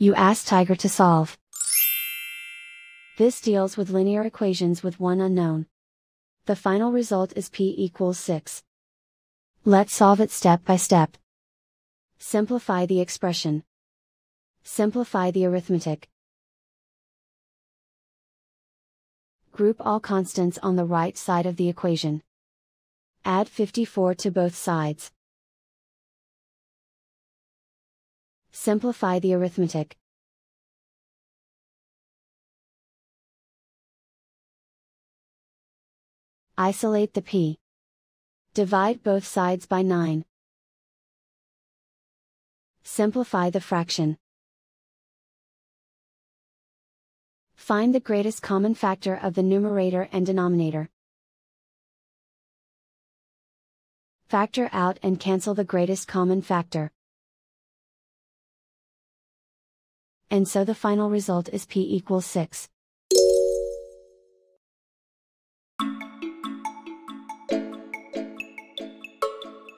You ask Tiger to solve. This deals with linear equations with one unknown. The final result is p equals 6. Let's solve it step by step. Simplify the expression. Simplify the arithmetic. Group all constants on the right side of the equation. Add 54 to both sides. Simplify the arithmetic. Isolate the p. Divide both sides by 9. Simplify the fraction. Find the greatest common factor of the numerator and denominator. Factor out and cancel the greatest common factor. And so the final result is p equals 6.